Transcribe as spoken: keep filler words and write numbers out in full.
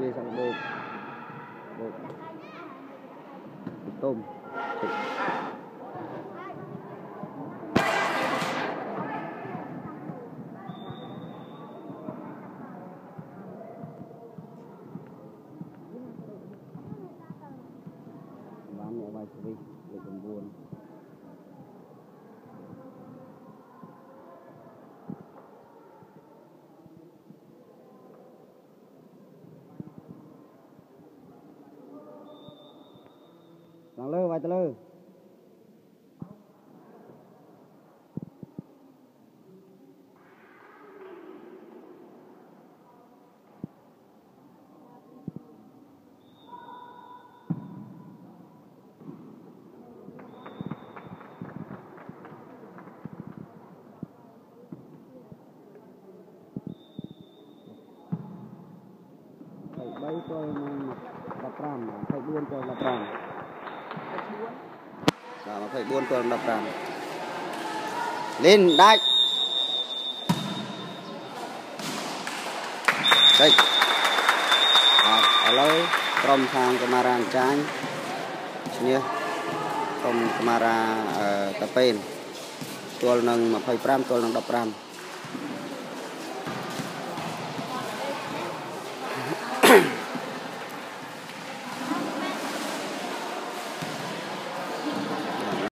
chia sang bột bột tôm bán mẹ bài vi để còn buồn Lang lơ vài tơ lơ bay coi đập ram phải buôn coi đập ram là nó phải buôn coi đập ram lên đai đây ở lâu trong thang camera trái nhé trong camera tập pen tôi nâng mà phải pram tôi nâng đập ram